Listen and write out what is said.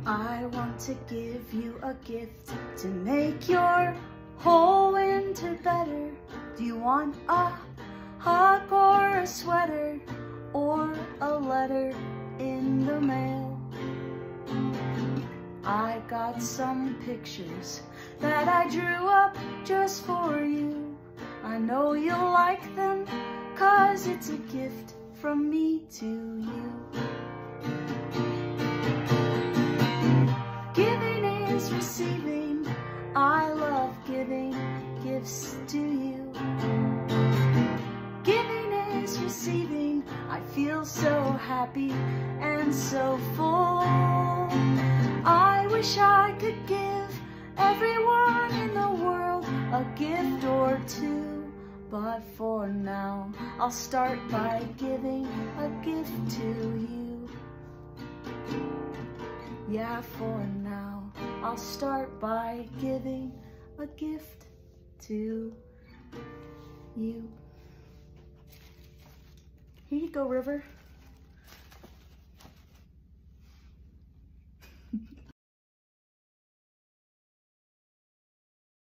I want to give you a gift to make your whole winter better. Do you want a hug or a sweater or a letter in the mail? I got some pictures that I drew up just for you. I know you'll like them, 'cause it's a gift from me to you. Giving is receiving. I love giving gifts to you. Giving is receiving. I feel so happy and so full. I wish I could give everyone in the world a gift or two, but for now I'll start by giving a gift to you. Yeah, for now I'll start by giving a gift to you. Here you go, River.